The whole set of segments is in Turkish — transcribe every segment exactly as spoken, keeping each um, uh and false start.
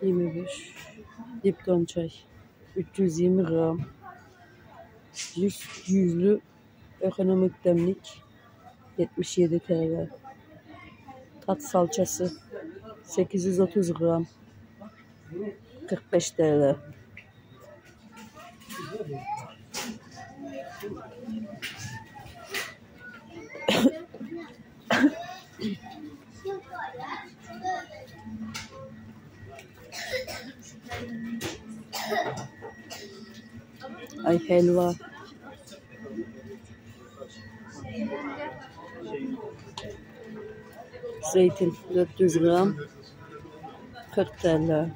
yirmi bir. Lipton çay. üç yüz yirmi gram. yüz yüzlü ekonomik demlik. yetmiş yedi TL. Tat salçası. sekiz yüz otuz gram. kırk beş TL. Ay helva. Zeytin dört yüz gram. kırk TL.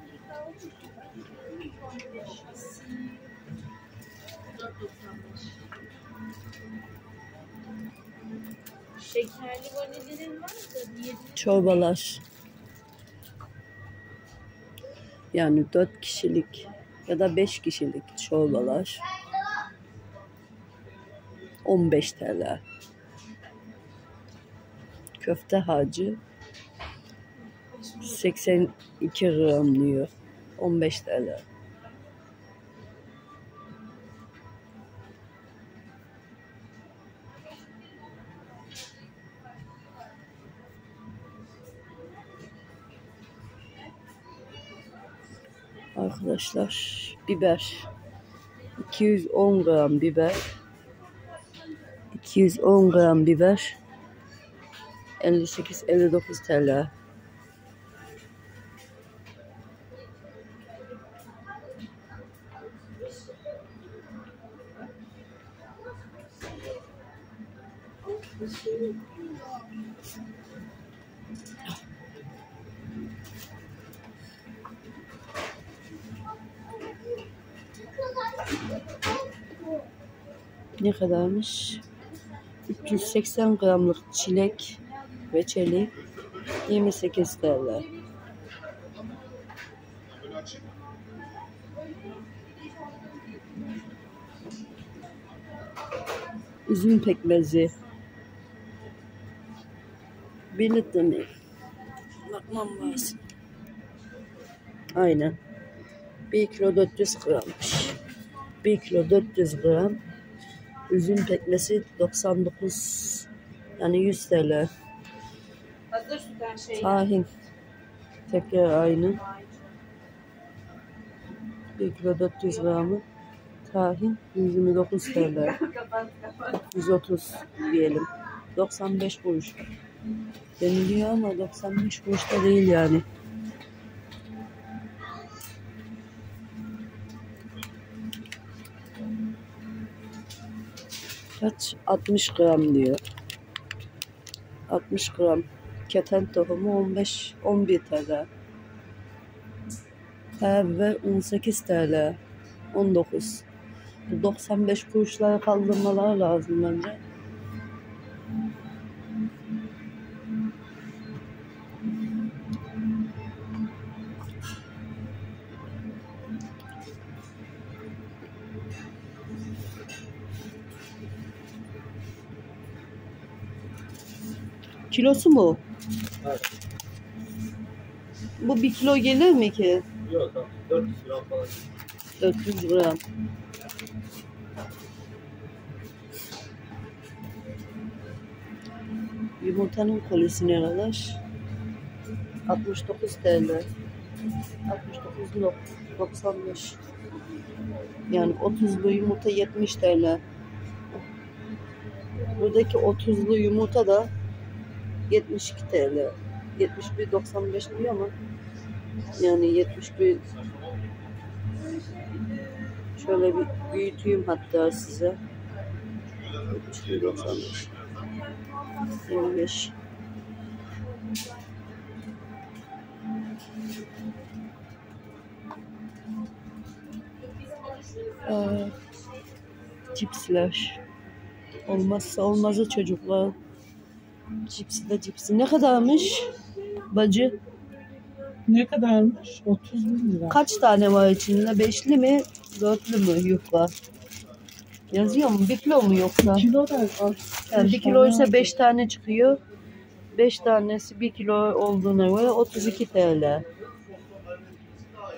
Şekerli vanilyaların var da çorbalar. Yani dört kişilik ya da beş kişilik çorbalar on beş TL. Köfte harcı seksen iki gram diyor. on beş TL. Arkadaşlar biber iki yüz on gram biber iki yüz on gram biber elli sekiz elli dokuz TL. Ne kadarmış? üç yüz seksen gramlık çilek reçeli yirmi sekiz TL. Üzüm pekmezi bir litre mi? Bakmam lazım. Aynen. bir kilo dört yüz grammış. bir kilo dört yüz gram. Üzüm pekmezi doksan dokuz, yani yüz TL. hazır sütten şey. Tahin tekrar aynı. bir kilo dört yüz gramı tahin yüz yirmi dokuz TL. yüz otuz diyelim. doksan beş kuruş deniliyor ama doksan beş kuruş da değil yani. Kaç? altmış gram diyor. altmış gram keten tohumu on beş on bir TL. Ve on sekiz TL. on dokuz. doksan beş kuruşlara kaldırmaları lazım bence. Kilosu mu? Evet. Bu bir kilo gelir mi ki? Yok, dört yüz gram falan. dört yüz gram. Yumurtanın kolisi ne kadar? altmış dokuz TL. altmış dokuz doksan beş. Yani otuzlu yumurta yetmiş TL. Buradaki otuzlu yumurta da yetmiş iki TL. yetmiş bir doksan beş diyor ama yani yetmiş bir, şöyle bir büyüteyim hatta size. yetmiş bir doksan beş. yirmi beş. Aa, cipsler. Olmazsa olmazı çocuklar. Cipsi de cipsi. Ne kadarmış bacı? Ne kadarmış? otuz bin lira. Kaç tane var içinde? Beşli mi? Dörtlü mü yufka? Yazıyor mu? Bir kilo mu yoksa? Kilo da var. Yani bir kilo ise beş tane çıkıyor. Beş tanesi bir kilo olduğuna göre otuz iki TL.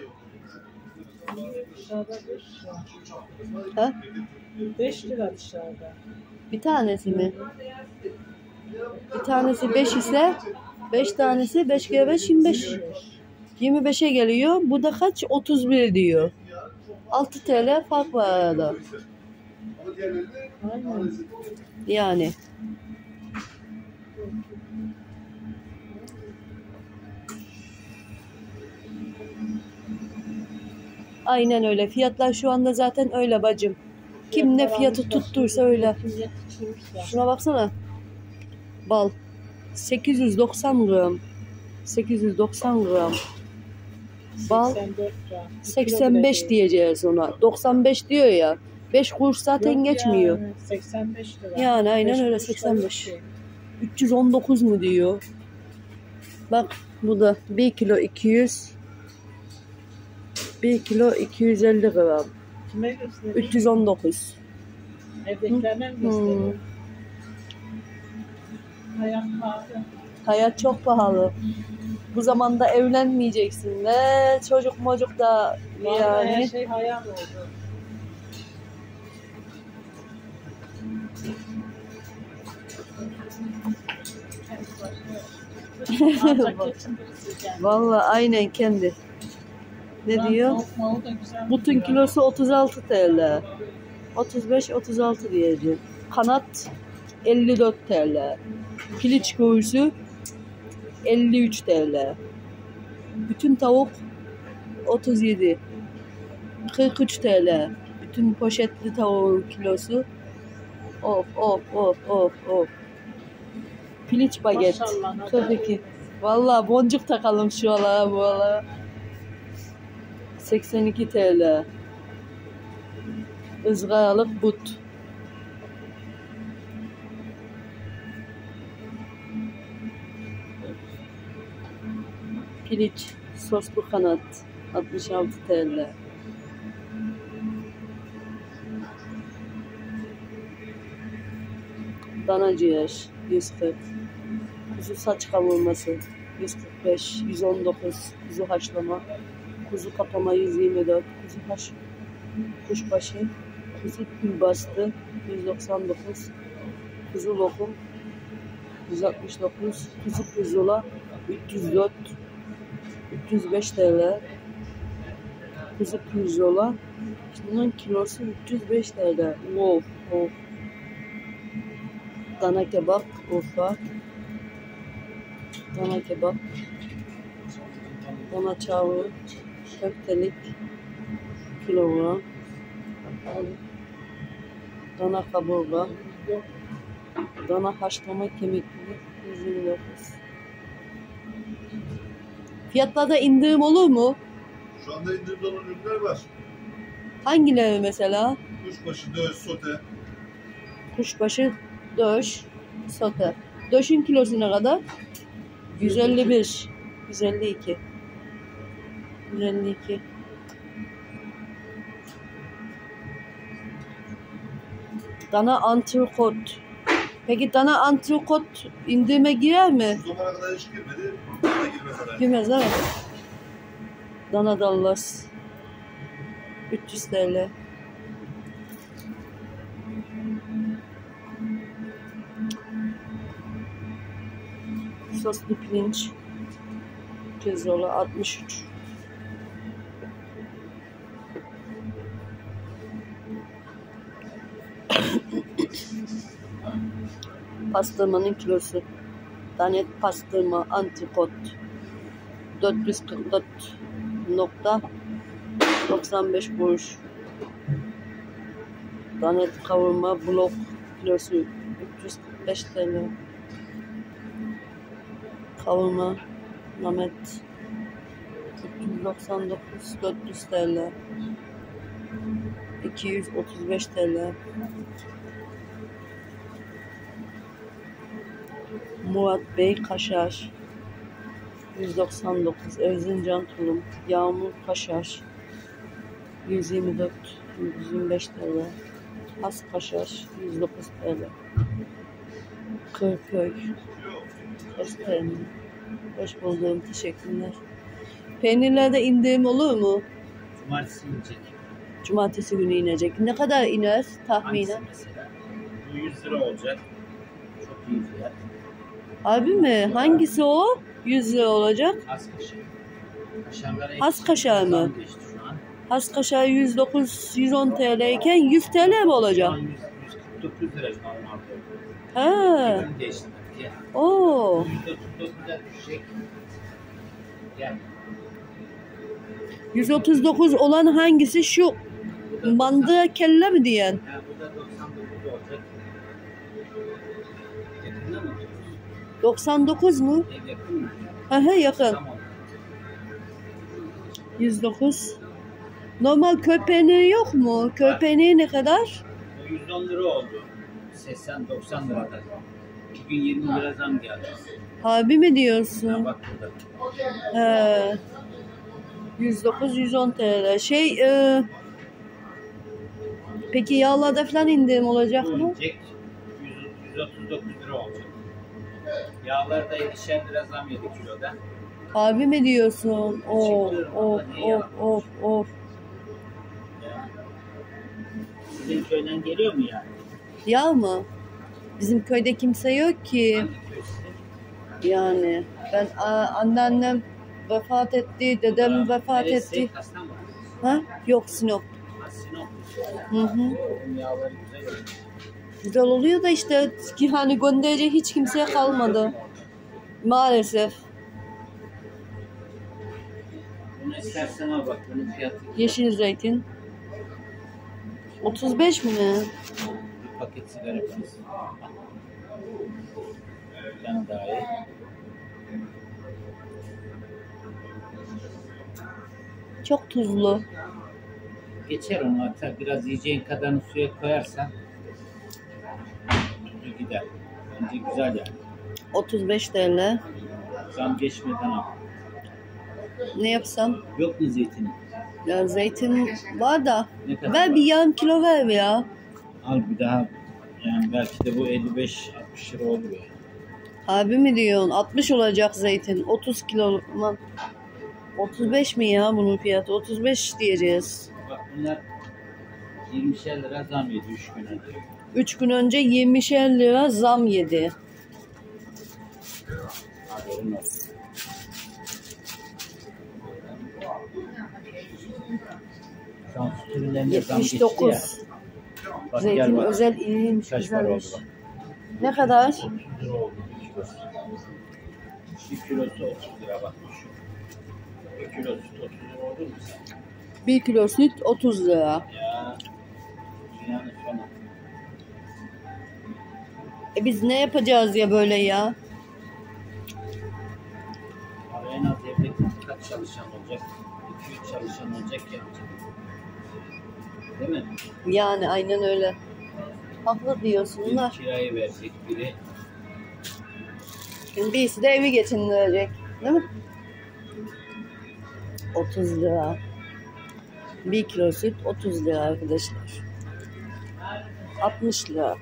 Dışarıda beş lira. Ha? beş lira dışarıda. Bir tanesi mi? Bir tanesi beş ise beş tanesi beş kere beş yirmi beş. yirmi beşe geliyor. Bu da kaç? otuz bir diyor. altı T L fark var arada. Aynen. Yani. Aynen öyle. Fiyatlar şu anda zaten öyle bacım. Kim ne fiyatı tuttursa öyle. Şuna baksana. Bal. sekiz yüz doksan gram. sekiz yüz doksan gram. Bal seksen dört lira. seksen beş diyeceğiz ona. doksan beş diyor ya. beş kuruş zaten Yok geçmiyor. yani, seksen beş lira. Yani aynen Beş öyle kuruş seksen da beş. yok ki. üç yüz on dokuz mu diyor. Bak bu da bir kilo iki yüz. bir kilo iki yüz elli gram. Kime göstereyim? üç yüz on dokuz. Evdekilerine mi Hmm. göstereyim? Hayat pahalı. Hayat çok pahalı. Bu zamanda evlenmeyeceksin de çocuk mocuk da Vallahi her yani. şey hayal oldu. Ancak geçindiririz yani. Vallahi aynen kendi. Ne Buranın diyor? tavuk mağı da güzel Butun duruyor. kilosu otuz altı T L. otuz beş otuz altı diyeceğim. Kanat elli dört T L. Piliç göğsü elli üç T L. Bütün tavuk otuz yedi. kırk üç T L. Bütün poşetli tavuğun kilosu. Of of of of of. Piliç baget. Maşallah. kırk iki. Vallahi boncuk takalım şu ala bu ala. seksen iki T L. Izgaralık but. Piliç, soslu kanat altmış altı T L. Dana ciğer yüz kırk. Kuzu saç kavurması yüz kırk beş, yüz on dokuz. Kuzu haşlama, kuzu kapama yüz yirmi dört. Kuzu haş, kuşbaşı, kuzu külbastı yüz doksan dokuz. Kuzu lokum yüz altmış dokuz. Kuzu pirzola üç yüz dört. üç yüz beş T L. Kuzu pirzola. Bunun kilosu üç yüz beş T L. Wow, wow. Dana kebap Urfa. Dana kebap. Dana çavru. Köftelik. Kilogram. Dana kaburga. Dana haşlama kemikli yüz yirmi dokuz. Fiyatlarda indirim olur mu? Şu anda indirimde olan ürünler var. Hangileri mesela? Kuşbaşı, döğüş, sote. Kuşbaşı, döş, sote. Döşün kilosu ne kadar? yüz elli bir. yüz elli iki. yüz elli iki. Dana antrikot. Peki dana antrikot indirime girer mi? Şu zamana kadar hiç girmedi. Bana girmez herhalde. Girmez değil mi? Dana Dallas. üç yüz T L. Soslu pirinç. Pirzola altmış üç. Pastırmanın kilosu. Danet pastırma antrikot. dört yüz kırk dört nokta doksan beş kuruş. Danet kavurma blok kilosu üç yüz kırk beş T L. Kavurma namet üç yüz doksan dokuz dört yüz T L. iki yüz otuz beş T L. Murat Bey kaşar yüz doksan dokuz. Erzincan tulum yağmur kaşar yüz yirmi dört yüz yirmi beş T L. Has kaşar yüz dokuz T L. Kırköy hoş Hoş buldum. Teşekkürler. Peynirlerde indirim olur mu? Cumartesi inecek. Cumartesi günü inecek. Ne kadar iner tahminen? Hangisi mesela? Bu yüz lira olacak. Çok iyi fiyat. Harbi mi? Hangisi o? yüz lira olacak. Az kaşar. Kaşarlara Az kaşar mı? zam geçti şu an. Has kaşar yüz dokuz yüz on T L iken yüz T L mi Şu olacak? an yüz kırk dokuz lira normalde. Ha. Ürün değişti. Ya. Oo. yüz otuz dokuza düşecek. Yani yüz otuz dokuz olan hangisi? Şu mandıra kelle mi diyen? ha, bu da doksan dokuz olacak. Yakında mı? doksan dokuz mu? Ev yakın mı? Hı hı, yakın. Tamam. yüz dokuz. Normal köy peyniri yok mu? Köy peyniri ne kadar? O yüz on lira oldu. seksen doksan lirada. Bugün yirmi lira zam geldi. Harbi mi Ha, diyorsun? bak burada. He. yüz dokuz yüz on T L. Şey e, peki yağlarda falan indirim olacak Bu mı? inecek. yüz otuz dokuz lira olacak. Yağlar da yedişer lira zam yedi kiloda. Harbi mi diyorsun? Of of of of of. Sizin köyden geliyor mu yani? Yağ mı? Bizim köyde kimse yok ki. Hangi köy sizin? Yani ben a, anneannem vefat etti, dedem vefat Neresi? etti. Kastamonu. Ha? Yok, Sinop. Ha, Sinop. Hı hı. Onun yağları güzel oluyor. Güzel oluyor da işte ki hani gönderecek hiç kimseye kalmadı. Maalesef. Bunu istersen al bak. Bunun fiyatı Yeşil zeytin. otuz beş mi ne? bir paket sigara parası. Bir tane daha iyi. Çok tuzlu. Geçer onu hatta biraz yiyeceğin kadarını suya koyarsan tuzu gider. Bence güzel yani. otuz beş T L. Zam geçmeden al. Ne yapsam? Yok mu zeytini? Ya zeytin var da. Ne kadar Ver var? bir yarım kilo ver ya. Al bir daha. Yani belki de bu elli beş altmış lira olur yani. Abi mi diyorsun? altmış olacak zeytin. otuz kilo. Aman. otuz beş mi ya bunun fiyatı? otuz beş diyeceğiz. Bak bunlar yirmişer lira zam yedi üç gün önce. üç gün önce yirmişer lira zam yedi. Haberin olsun. Şu an süt ürünlerinde zam yetmiş geçti dokuz. ya. Bak Zeytin gel bak. özel iyiymiş, Kaç para oldu güzelmiş. bak. Ne kadar? otuz lira oldu bir kilosu. Bir kilosu otuz lira bak. Bir kilo süt otuz lira olur mu sen? bir kilo süt otuz lira. Ya dünyanın sonu. E biz ne yapacağız ya böyle ya? Abi en az evde kaç çalışan olacak? iki üç çalışan olacak ya. Değil mi? Yani aynen öyle. Haklı diyorsun Biri da. kirayı verecek, biri Şimdi birisi de evi geçindirecek. Değil mi? otuz lira. bir kilo süt otuz lira arkadaşlar. altmış lira.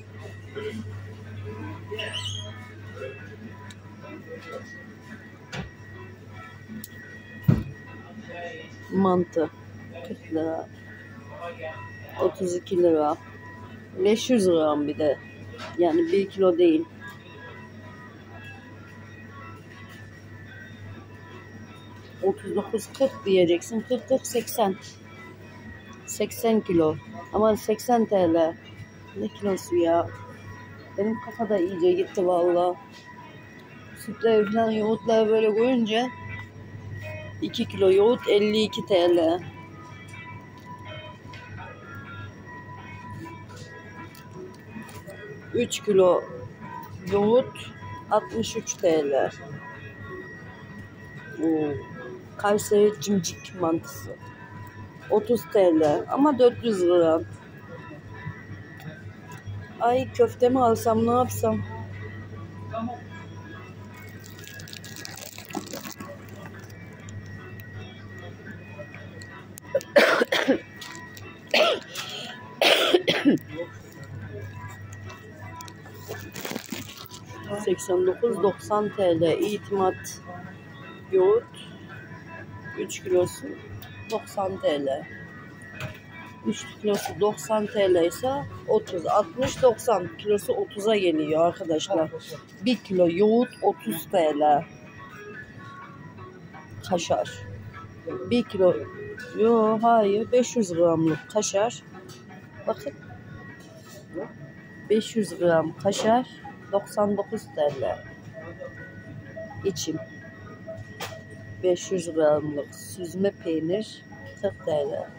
Mantı kırk lira. otuz iki lira. beş yüz lira bir de. Yani bir kilo değil. otuz dokuz kırk diyeceksin. kırk kırk seksen. seksen kilo. Aman seksen T L. Ne kilosu ya? Benim kafada iyice gitti vallahi. Sütler falan yoğurtlar böyle koyunca iki kilo yoğurt elli iki T L. üç kilo yoğurt altmış üç T L. Oo. Kayseri cimcik mantısı otuz T L ama dört yüz lira. Ay köfte mi alsam ne yapsam? seksen dokuz doksan T L itimat yoğurt üç kilosu doksan TL. üç kilosu doksan TL ise otuz, altmış, doksan kilosu otuza geliyor arkadaşlar. bir kilo yoğurt otuz TL. Kaşar. bir kilo, yo hayır, beş yüz gramlık kaşar. Bakın. beş yüz gram kaşar doksan dokuz TL. İçim. beş yüz gramlık süzme peynir kırk TL.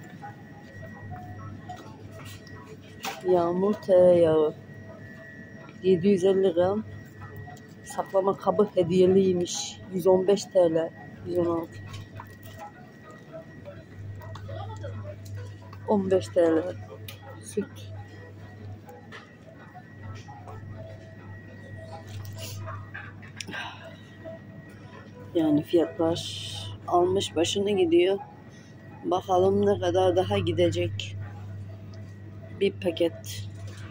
Yağmur tereyağı yedi yüz elli gram. Saklama kabı hediyeliymiş. yüz on beş TL. yüz on altı. on beş TL. Süt. Yani fiyatlar almış başını gidiyor. Bakalım ne kadar daha gidecek. Bir paket.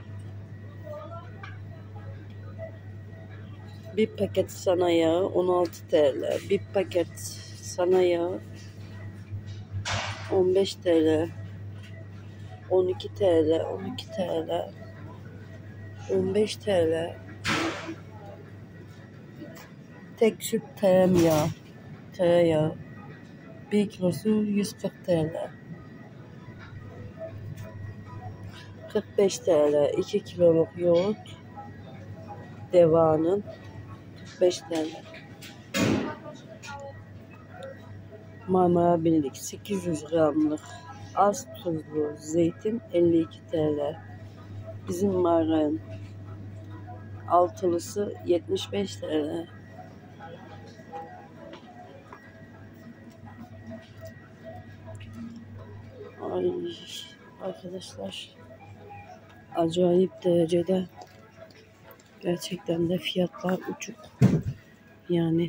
Bir paket sana yağı on altı TL. Bir paket sana yağı on beş TL. on iki TL. on iki TL. on beş TL. Tek süt tereyağı. Tereyağı. Bir kilosu yüz kırk TL. kırk beş TL. iki kiloluk yoğurt. Deva'nın kırk beş TL. Marmara Birlik sekiz yüz gramlık az tuzlu zeytin elli iki TL. Bizim margarin altılısı yetmiş beş TL. Ay arkadaşlar, acayip derecede gerçekten de fiyatlar uçuk. Yani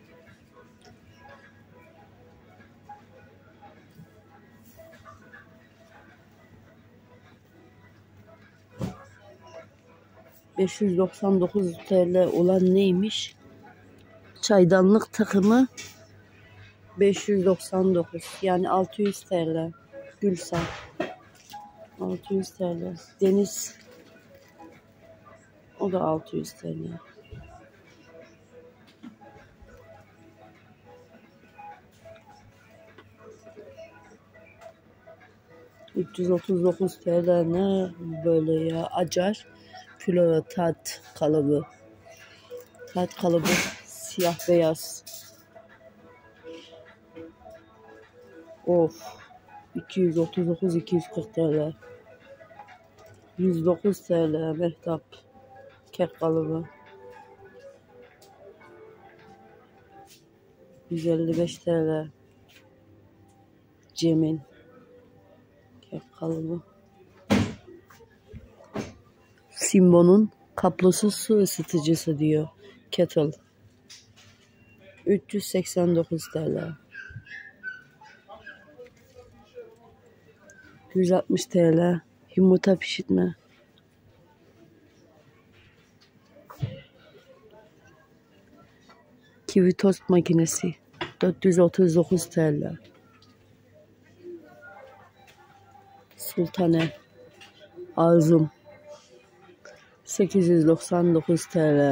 beş yüz doksan dokuz TL olan neymiş? Çaydanlık takımı beş yüz doksan dokuz, yani altı yüz TL. Gülsal altı yüz TL. Deniz o da altı yüz TL. üç yüz otuz dokuz TL ne böyle ya? Acar flora tat kalıbı. Tat kalıbı siyah beyaz. Of. iki yüz otuz dokuz iki yüz kırk TL. yüz dokuz TL mehtap kek kalıbı. yüz elli beş TL Cem'in kek kalıbı. Simbo'nun kablosuz su ısıtıcısı diyor. Kettle. üç yüz seksen dokuz TL. yüz altmış TL yumurta pişirtme. Kivi tost makinesi dört yüz otuz dokuz TL. Sultane Arzum sekiz yüz doksan dokuz TL.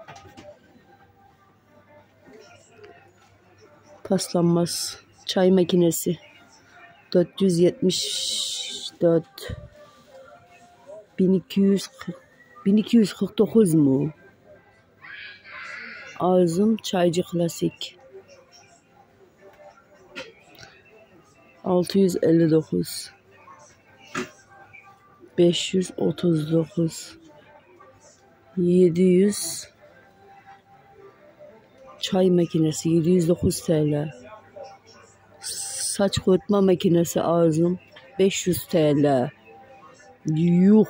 Paslanmaz çay makinesi dört yüz yetmiş dört. bin iki yüz bin iki yüz kırk dokuz mu? Arzum çaycı klasik altı yüz elli dokuz. beş yüz otuz dokuz. yedi yüz çay makinesi yedi yüz dokuz TL. Saç kurutma makinesi Arzum beş yüz TL. Yuh.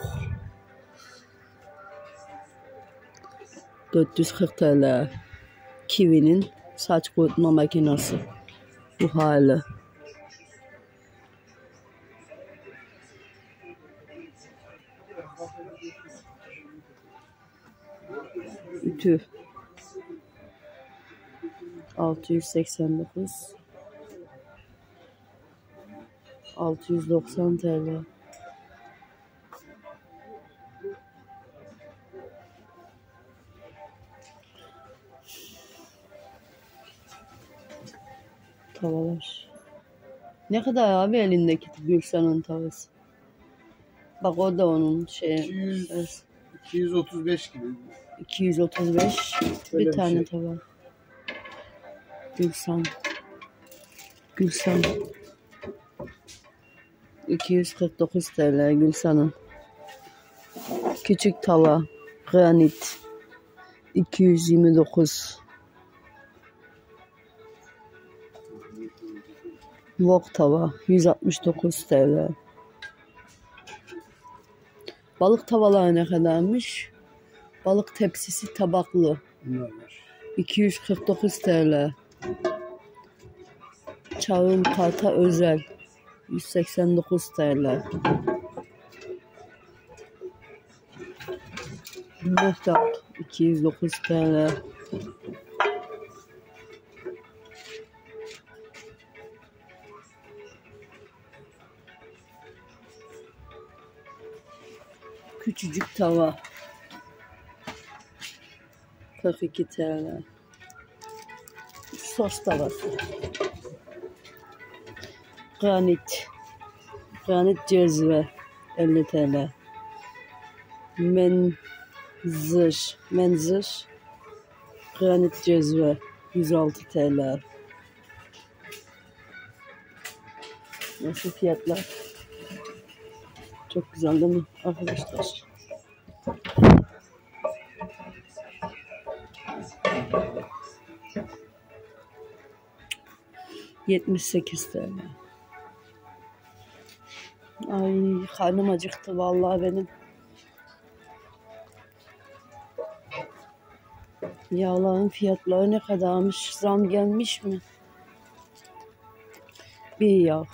dört yüz kırk TL. Kiwi'nin saç kurutma makinesi. Bu hali. Ütü altı yüz seksen dokuz. altı yüz doksan TL. Tavalar. Ne kadar abi elindeki Gülsan'ın tavası? Bak o da onun şey. iki yüz, iki yüz otuz beş gibi. iki yüz otuz beş Öyle bir bir tane şey. tava. Gülsan. Gülsan. iki yüz kırk dokuz TL Gülsan'ın. Küçük tava. Granit. iki yüz yirmi dokuz. Wok tava. yüz altmış dokuz TL. Balık tavaları ne kadarmış? Balık tepsisi tabaklı. Bunlar var. iki yüz kırk dokuz TL. Çağın karta özel. yüz seksen dokuz TL. Mehtak iki yüz dokuz TL. Küçücük tava kırk iki TL. Sos tavası. Granit. Granit cezve elli TL. Menzır. Menzır. Granit cezve yüz altı TL. Nasıl fiyatlar? Çok güzel değil mi arkadaşlar? yetmiş sekiz TL. Ay karnım acıktı vallahi benim. Yağların fiyatları ne kadarmış? Zam gelmiş mi? Bir yağ.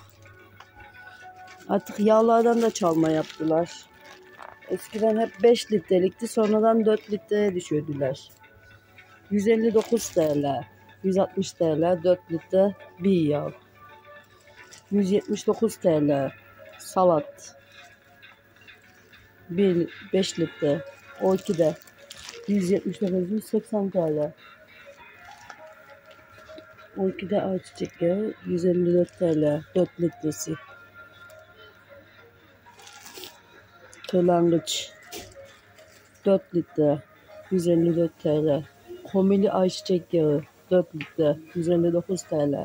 Artık yağlardan da çalma yaptılar. Eskiden hep beş litrelikti, sonradan dört litreye düşürdüler. yüz elli dokuz TL. yüz altmış TL dört litre bir yağ. yüz yetmiş dokuz TL salat. bir beş litre. O iki de yüz yetmiş dokuz yüz seksen TL. O iki de ayçiçek yağı yüz elli dört TL dört litresi. Kırlangıç dört litre yüz elli dört TL. Komili ayçiçek yağı dört litre yüz elli dokuz TL.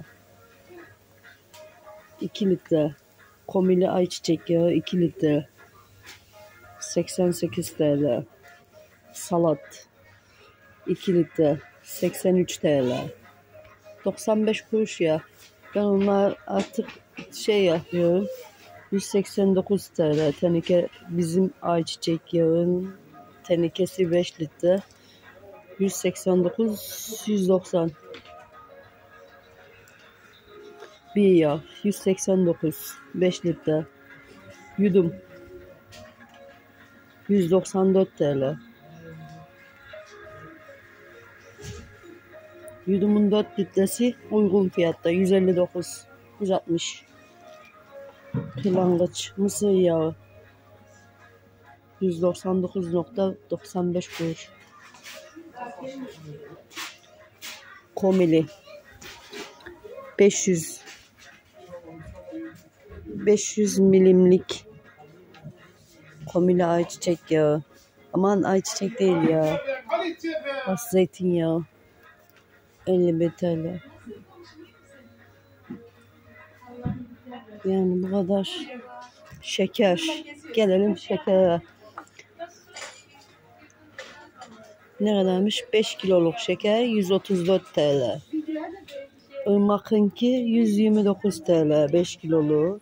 iki litre komili ayçiçek yağı iki litre seksen sekiz TL. Salat iki litre seksen üç TL. doksan beş kuruş ya. Ben onlar artık şey yapıyorum. yüz seksen dokuz TL teneke, bizim ayçiçek yağın tenekesi beş litre. yüz seksen dokuz yüz doksan. Bir yağ yüz seksen dokuz beş litre. Yudum yüz doksan dört TL. Yudumun dört litresi uygun fiyatta yüz elli dokuz yüz altmış. Kırlangıç mısır yağı yüz doksan dokuz nokta doksan beş kuruş. Komili beş yüz beş yüz milimlik komili ayçiçek yağı. Aman ayçiçek değil ya. Az zeytinyağı elli bir TL. Yani bu kadar. Şeker. Gelelim şekere. Ne kadarmış? beş kiloluk şeker yüz otuz dört TL. Irmak'ınki yüz yirmi dokuz TL beş kiloluğu.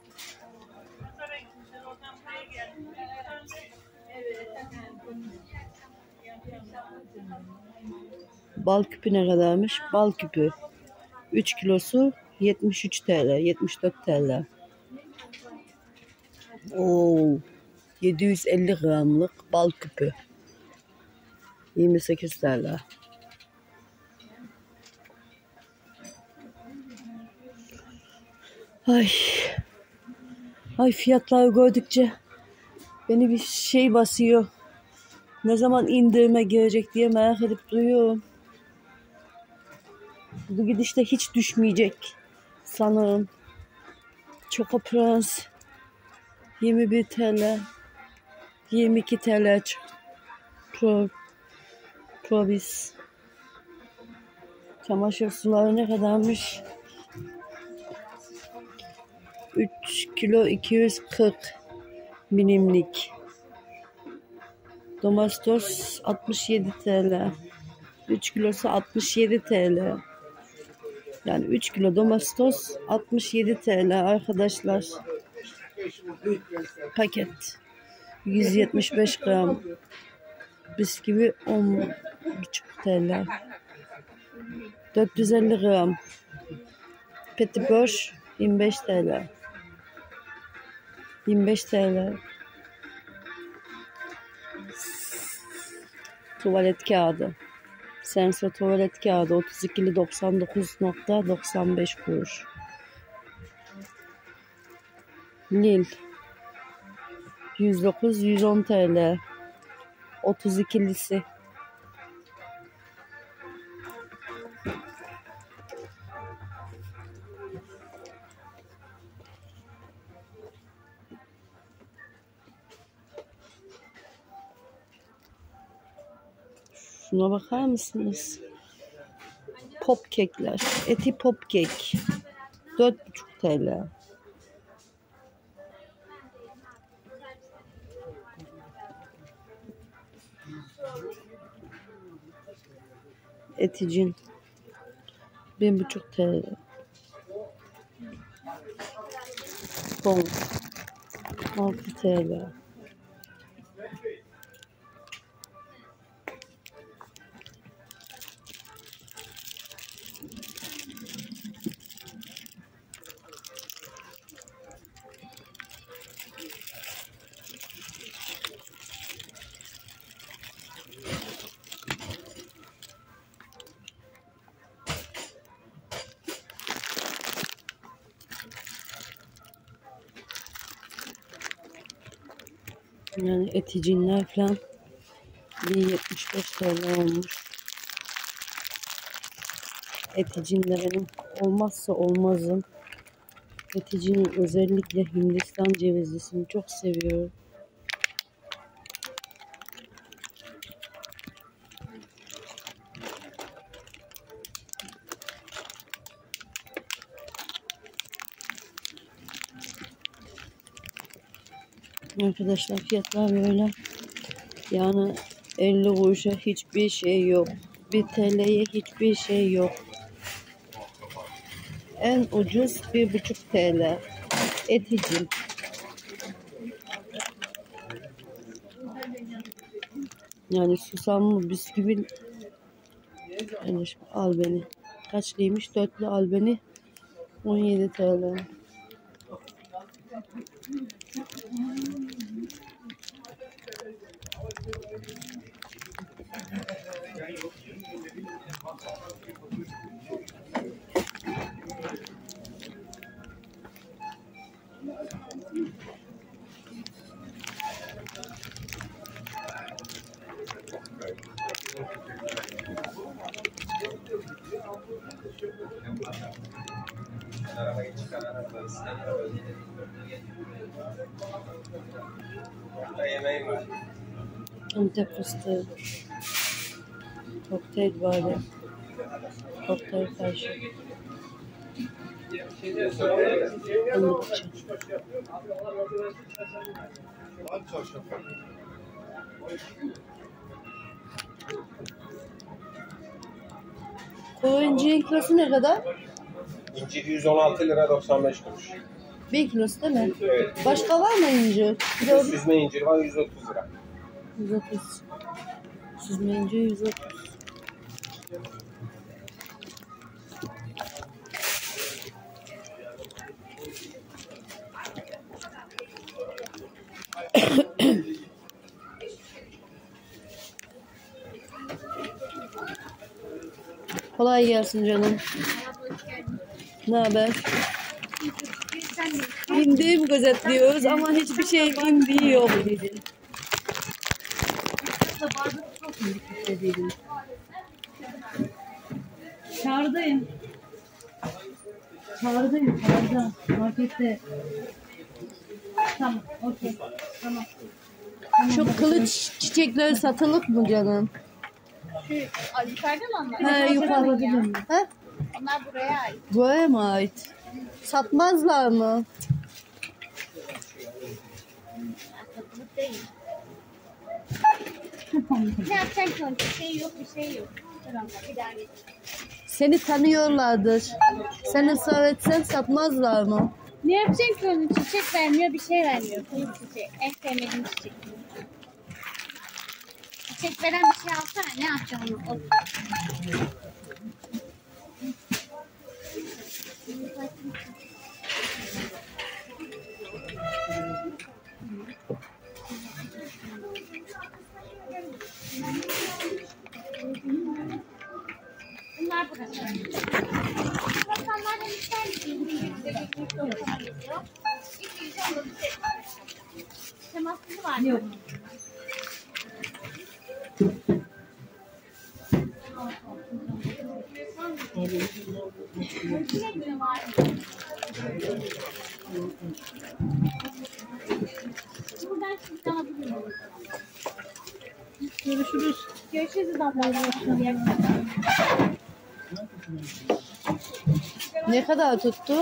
Bal küpü ne kadarmış? Bal küpü üç kilosu yetmiş üç TL, yetmiş dört TL. Oo, yedi yüz elli gramlık bal küpü yirmi sekiz TL. Ay. Ay fiyatları gördükçe beni bir şey basıyor. Ne zaman indirime girecek diye merak edip duruyorum. Bu gidişte hiç düşmeyecek sanırım. Choco Prens yirmi bir TL, yirmi iki TL. Pro, Probis. Çamaşır suları ne kadarmış? üç kilo iki yüz kırk milimlik. Domestos altmış yedi TL. üç kilosu altmış yedi TL. Yani üç kilo domestos altmış yedi TL arkadaşlar. Paket. yüz yetmiş beş gram. Bisküvi on buçuk TL. dört yüz elli gram. Petit boş yirmi beş TL. yirmi beş TL. Tuvalet kağıdı. Senso tuvalet kağıdı otuz ikili doksan dokuz nokta doksan beş kuruş. Nil yüz dokuz yüz on TL. otuz ikilisi. Şuna bakar mısınız? Pop kekler. Eti pop kek. dört buçuk TL. Eticin. bir buçuk TL. Bon. altı TL. Yani eticinler falan bir yetmiş beş TL olmuş. Eticin de benim olmazsa olmazım. Eticinin özellikle Hindistan cevizlisini çok seviyorum. Arkadaşlar fiyatlar böyle. Yani elli kuruşa hiçbir şey yok. bir T L'ye hiçbir şey yok. En ucuz bir buçuk T L. Eticin. Yani susamlı bisküvi. Yani albeni. Kaçlıymış? Dörtlü albeni. on yedi T L. Antep fıstığı. Kokteyl bari. Kokteyl karşı. Anlatıcı. Kuru inciğin kilosu ne kadar? İncir yüz on altı lira doksan beş kuruş. Bir kilosu değil mi? Evet. Başka var mı incir? Kilo Süzme incir var yüz otuz lira. yüz otuz. Süzme incir yüz otuz. Kolay gelsin canım. Ne haber? indiğim gözetliyoruz ama hiçbir şey indiği yok. Çağrıdayım. Çağrıdayım. Çağrıda. Markette. Tamam. Okey. Tamam. Şu kılıç çiçekleri satılık mı canım? Şu ay, yukarıda mı onlar? He yukarıda. He? Onlar buraya ait. Buraya mı ait? Satmazlar mı? Satılık değil. Ne yapacaksın ki? Bir şey yok, bir şey yok. Tamam, bir daha geç. Seni tanıyorlardır. Sen ısrar etsen satmazlar mı? Ne yapacaksın ki onun? Çiçek vermiyor, bir şey vermiyor. Kılıç çiçeği. En sevmediğim çiçek. Çiçek veren bir şey alsana. Ne yapacaksın onu? O- Bunlar burada. Bakanlardan ister misin? Bir yüzde bir doksan yazıyor. İki yüzde on dokuz. Temaslı var mı? Yok. Buradan şimdi alabilirim. Görüşürüz. Görüşürüz abla. Ne kadar tuttu?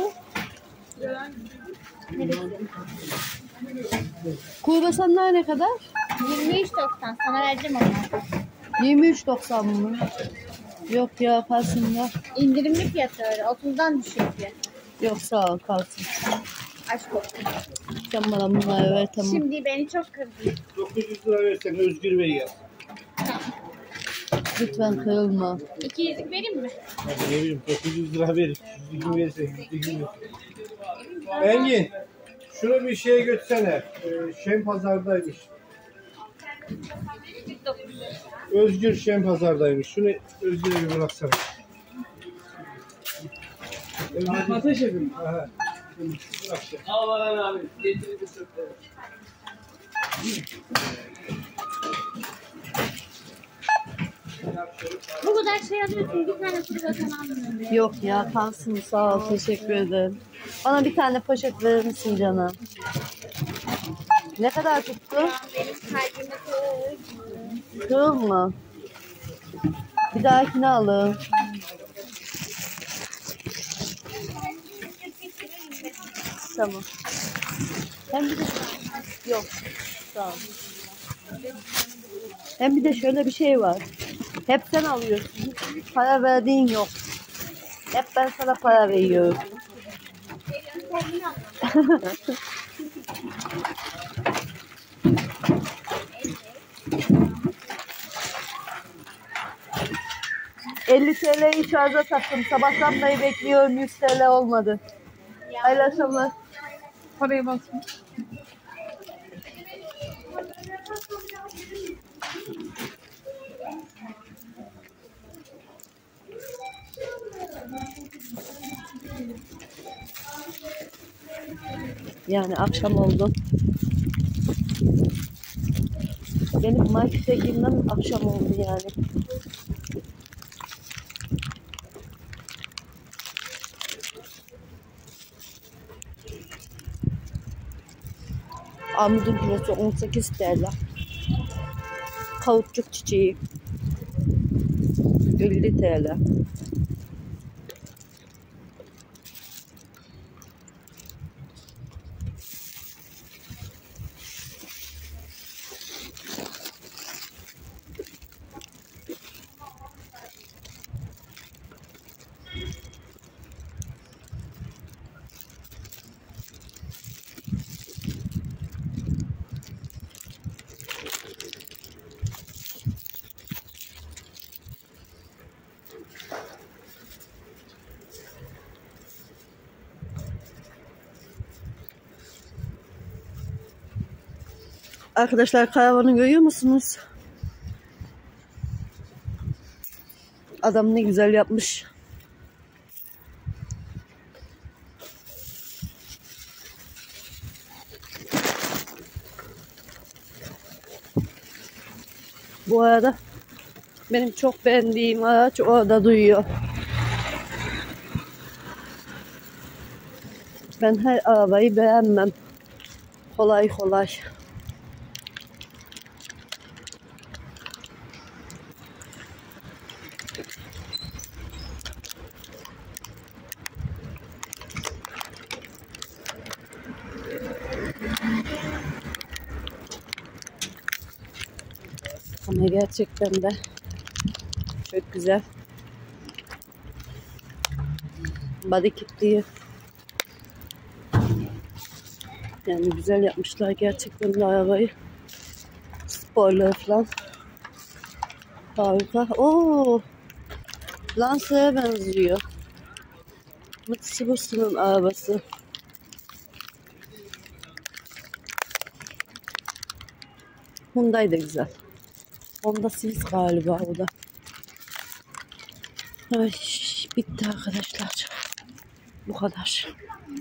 Kruvasanlar ne kadar? yirmi üç doksan. Sana vereceğim onu. yirmi üç doksan mı? Yok ya kalsın ya. İndirimli fiyatı öyle. otuzdan düşüyor fiyat. Yok sağ ol kalsın. Aşk olsun. Sen bana bunları ver tamam. Şimdi beni çok kırdı. dokuz yüz lira versen Özgür Bey yaz. Lütfen kırılma. İki yüzlük vereyim mi? Hadi ne bileyim dokuz yüz lira verir. yüz iki verirsen yüz iki verir. Engin, şunu bir şeye götürsene. Ee, Şen pazardaymış. Özgür Şen pazardaymış. Şunu Özgür'e bir bıraksana. Ateş edin. Aha. Bırak şey. Allah abi. Getirdi sırtları. Bu kadar şey alıyorsun. Bir tane kruvasan almıyorum. Yok ya kalsın sağ ol teşekkür ederim. Bana bir tane poşet verir misin canım? Ne kadar tuttu? Benim kalbime kırdı. Kırılma. Bir dahakini alın. Tamam. Hem bir de yok. Sağ ol. Hem bir de şöyle bir şey var. Hep sen alıyorsun. Para verdiğin yok. Hep ben sana para veriyorum. elli T L'yi şarja taktım. Sabahtan beri bekliyorum. yüz T L olmadı. Hayırlı akşamlar. Paraya basma. Yani akşam oldu. Benim markete girmem akşam oldu yani. Armudun kilosu on sekiz T L. Kauçuk çiçeği elli T L. Arkadaşlar karavanı görüyor musunuz? Adam ne güzel yapmış. Bu arada benim çok beğendiğim araç orada duyuyor. Ben her arabayı beğenmem. Kolay kolay. Ama gerçekten de çok güzel. Body kitliği. Yani güzel yapmışlar gerçekten de arabayı. Spoiler falan. Harika. Oo, Lancer'a benziyor. Mitsubishi'nin arabası. Hyundai de güzel. Honda Civic galiba o da. Ay, bitti arkadaşlar. Bu kadar.